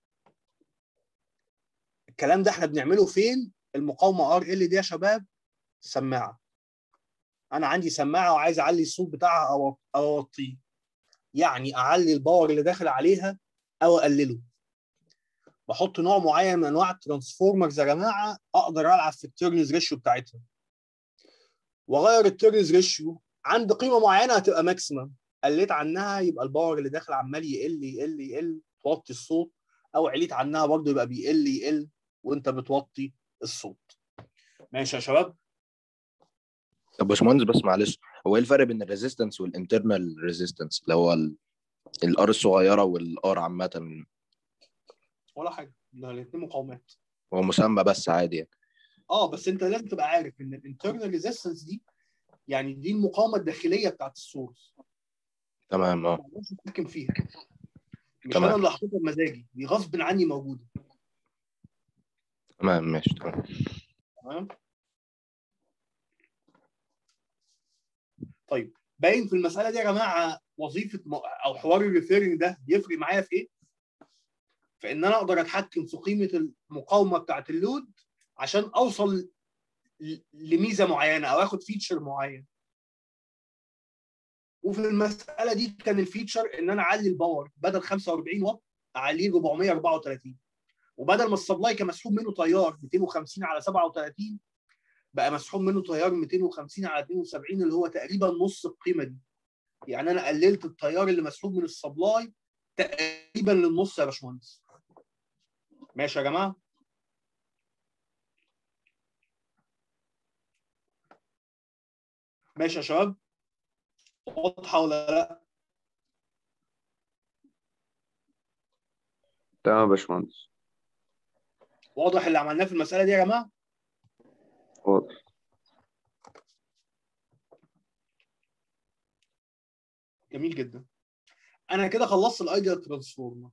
الكلام ده احنا بنعمله فين؟ المقاومه ار ال دي يا شباب سماعه. انا عندي سماعه وعايز اعلي الصوت بتاعها او اوطيه، يعني اعلي الباور اللي داخل عليها او اقلله. بحط نوع معين من انواع الترانسفورمرز يا جماعه اقدر العب في التيرنز ريشيو بتاعتها، واغير التيرنز ريشيو عند قيمه معينه هتبقى ماكسيمم، قلت عنها يبقى الباور اللي داخل عمال يقل يقل يقل توطي الصوت، او عليت عنها برضه يبقى بيقل يقل وانت بتوطي الصوت. ماشي يا شباب؟ طب باشمهندس بس معلش، هو ايه الفرق بين الريزيستنس والانترنال ريزيستنس اللي هو الار الصغيره والار عامه؟ ولا حاجه، الاثنين مقاومات. هو مسمى بس عادي يعني. بس انت لازم تبقى عارف ان الانترنال ريزيستنس دي يعني دي المقاومه الداخليه بتاعت السورس. تمام ما اقدرش اتحكم فيها، مش تمام. انا اللي حاططها بمزاجي، دي غصب عني موجوده. تمام ماشي تمام. تمام. طيب باين في المساله دي يا جماعه وظيفه او حوار الريفيرنج ده بيفرق معايا في ايه؟ في ان انا اقدر اتحكم في قيمه المقاومه بتاعت اللود عشان اوصل لميزه معينه او اخد فيتشر معين. وفي المساله دي كان الفيتشر ان انا اعلي الباور بدل 45 واط اعليه 434، وبدل ما السبلاي كان مسحوب منه تيار 250 على 37 بقى مسحوب منه تيار 250 على 72 اللي هو تقريبا نص القيمه دي. يعني انا قللت التيار اللي مسحوب من السبلاي تقريبا للنص يا باشمهندس. ماشي يا جماعه؟ ماشي يا شباب؟ واضحه ولا لا؟ تمام يا باشمهندس. واضح اللي عملناه في المساله دي يا جماعه؟ واضح. جميل جدا. انا كده خلصت الايديال ترانسفورمر،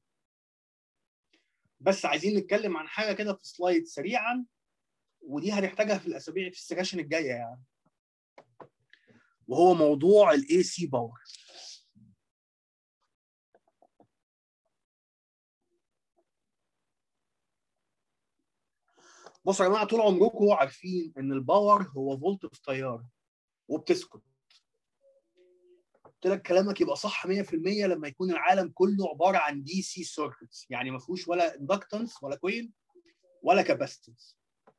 بس عايزين نتكلم عن حاجه كده في سلايد سريعا، ودي هنحتاجها في الاسابيع في السكاشن الجايه يعني، وهو موضوع الاي سي باور. بصوا يا جماعه، طول عمركم عارفين ان الباور هو فولت في تيار وبتسكت. قلت لك كلامك يبقى صح 100% لما يكون العالم كله عباره عن دي سي سيركتس، يعني ما فيهوش ولا اندكتنس ولا كويل ولا كاباسيتنس.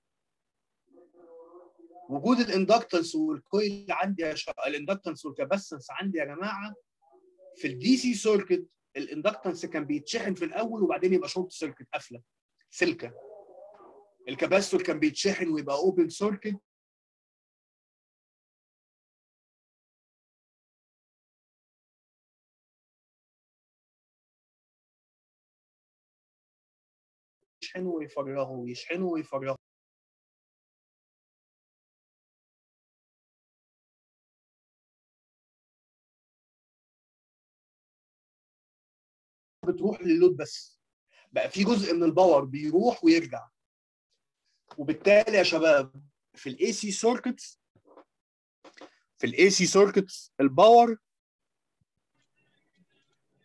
وجود الاندكتنس والكويل عندي الاندكتنس والكاباسيتنس عندي يا جماعه في الدي سي سيركت، الاندكتنس كان بيتشحن في الاول وبعدين يبقى شورت سيركت قافله سلكه. الكاباسيتور كان بيتشحن ويبقى اوبن سيركت. يشحنوا ويفرغوا يشحنوا ويفرغوا. بتروح للود بس، بقى في جزء من الباور بيروح ويرجع. وبالتالي يا شباب في الاي سي سيركتس، الباور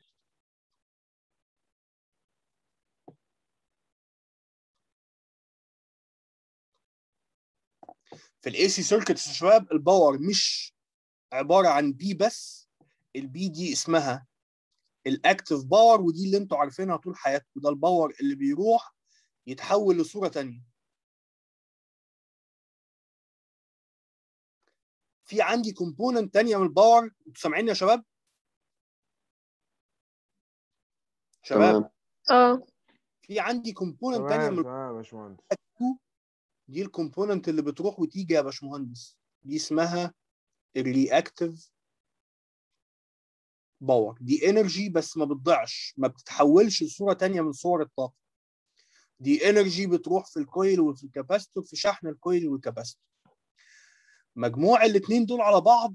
في الاي سي سيركتس يا شباب الباور مش عباره عن بي بس، البي دي اسمها الاكتف باور، ودي اللي انتوا عارفينها طول حياتكم، ده الباور اللي بيروح يتحول لصوره ثانيه. في عندي كومبوننت ثانيه من الباور، انتوا سامعين يا شباب؟ شباب اه في عندي كومبوننت ثانيه من تمام يا باشمهندس. دي الكومبوننت اللي بتروح وتيجي يا باشمهندس، دي اسمها الرياكتيف باور. دي انرجي بس ما بتضيعش، ما بتتحولش لصوره ثانيه من صور الطاقه. دي انرجي بتروح في الكويل وفي الكاباستور، في شحن الكويل والكاباستور. مجموع الاثنين دول على بعض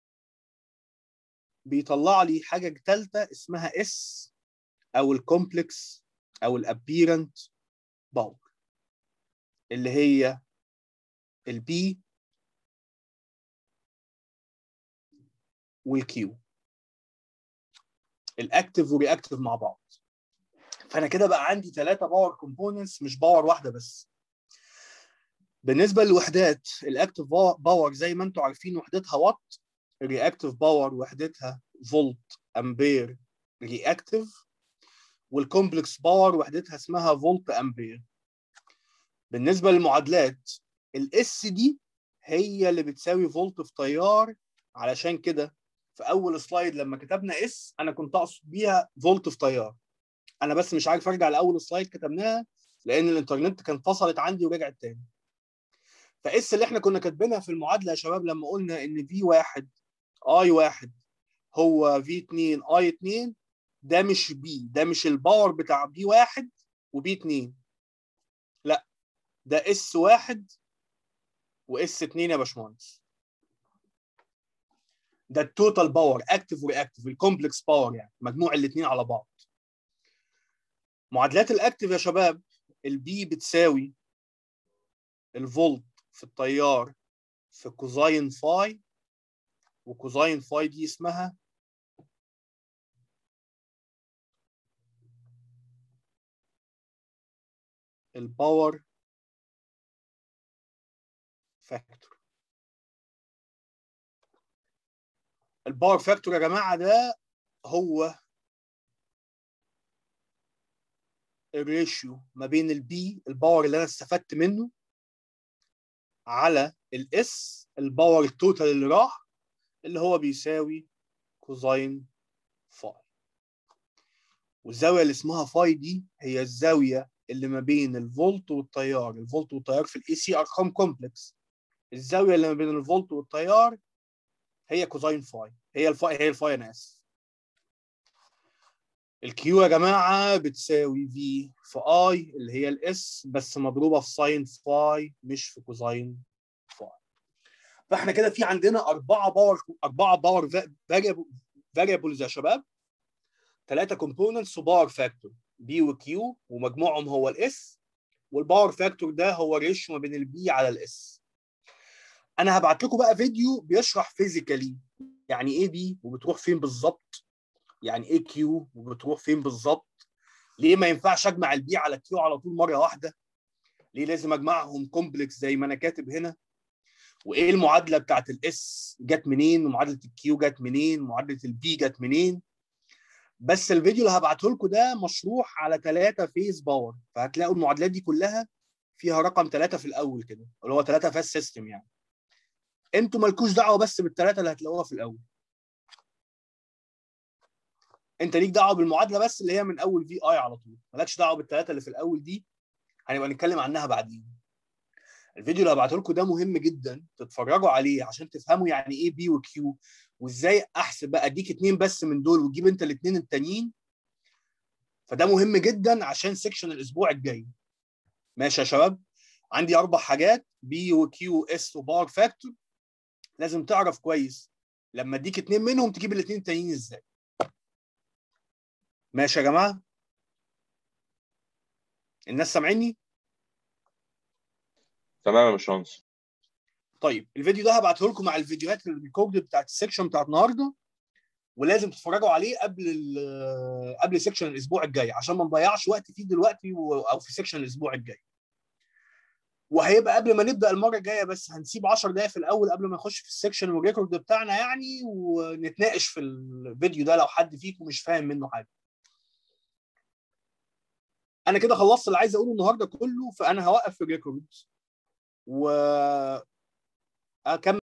بيطلع لي حاجه ثالثه اسمها اس، او الكومبلكس او الابيرنت باور، اللي هي البي والكيو، الاكتف والرياكتيف مع بعض. فانا كده بقى عندي 3 باور كومبوننتس، مش باور واحده بس. بالنسبه للوحدات، الاكتف باور زي ما انتم عارفين وحدتها وات، الرياكتيف باور وحدتها فولت امبير رياكتيف، والكومبلكس باور وحدتها اسمها فولت امبير. بالنسبه للمعادلات، الاس دي هي اللي بتساوي فولت في تيار، علشان كده في اول سلايد لما كتبنا اس انا كنت اقصد بيها فولت في تيار. انا بس مش عارف ارجع لاول سلايد كتبناها لان الانترنت كان فصلت عندي ورجعت تاني. فاس اللي احنا كنا كاتبينها في المعادله يا شباب لما قلنا ان في 1 اي 1 هو في 2 اي 2، ده مش بي، ده مش الباور بتاع بي 1 وبي 2، لا ده اس 1 واس 2 يا باشمهندس. ده التوتال باور، اكتف ورياكتيف، الكومبلكس باور، يعني مجموع الاثنين على بعض. معادلات الاكتف يا شباب، البي بتساوي الفولت في التيار في كوزاين فاي، وكوزاين فاي دي اسمها الباور فاكتور. الباور فاكتور يا جماعه ده هو الريشيو ما بين البي الباور اللي انا استفدت منه على الاس الباور التوتال اللي راح، اللي هو بيساوي كوزاين فاي. والزاويه اللي اسمها فاي دي هي الزاويه اللي ما بين الفولت والتيار. الفولت والتيار في الاي سي ارقام كومبلكس، الزاويه اللي ما بين الفولت والتيار هي كوزاين فاي، هي الفاي انا اسف. الكيو يا جماعه بتساوي في اي اللي هي الاس، بس مضروبه في ساين فاي مش في كوزاين فاي. فاحنا كده في عندنا 4 باور فاريبلز يا شباب، 3 كومبوننتس وباور فاكتور بي وكيو، ومجموعهم هو الاس، والباور فاكتور ده هو ريشيو ما بين البي على الاس. انا هبعت لكم بقى فيديو بيشرح فيزيكالي يعني ايه بي وبتروح فين بالظبط، يعني ايه كيو وبتروح فين بالظبط، ليه ما ينفعش اجمع البي على كيو على طول مره واحده، ليه لازم اجمعهم كومبلكس زي ما انا كاتب هنا، وايه المعادله بتاعت الاس جت منين، ومعادله الكيو جت منين، ومعادله البي جت منين. بس الفيديو اللي هبعته لكم ده مشروح على 3 فيز باور، فهتلاقوا المعادلات دي كلها فيها رقم 3 في الاول كده، اللي هو 3 فاز سيستم. يعني انتوا مالكوش دعوه بس بالثلاثه اللي هتلاقوها في الاول، انت ليك دعوه بالمعادله بس اللي هي من اول في اي على طول، مالكش دعوه بالثلاثه اللي في الاول دي، هنبقى نتكلم عنها بعدين. الفيديو اللي هبعته لكم ده مهم جدا تتفرجوا عليه عشان تفهموا يعني ايه بي وكيو، وازاي احسب بقى اديك 2 بس من دول وتجيب انت الاثنين التانيين. فده مهم جدا عشان سيكشن الاسبوع الجاي. ماشي يا شباب؟ عندي 4 حاجات، بي وكيو اس وباور فاكتور، لازم تعرف كويس لما اديك 2 منهم تجيب الاثنين التانيين ازاي. ماشي يا جماعه؟ الناس سامعيني؟ تمام يا باشمهندس. طيب الفيديو ده هبعته لكم مع الفيديوهات الريكورد بتاعت السكشن بتاعت النهارده، ولازم تتفرجوا عليه قبل سكشن الاسبوع الجاي عشان ما نضيعش وقت فيه دلوقتي او في سكشن الاسبوع الجاي. وهيبقى قبل ما نبدا المره الجايه، بس هنسيب 10 دقائق في الاول قبل ما نخش في السكشن والريكورد بتاعنا يعني، ونتناقش في الفيديو ده لو حد فيكم مش فاهم منه حاجه. انا كده خلصت اللي عايز اقوله النهارده كله، فانا هوقف في الريكورد واكمل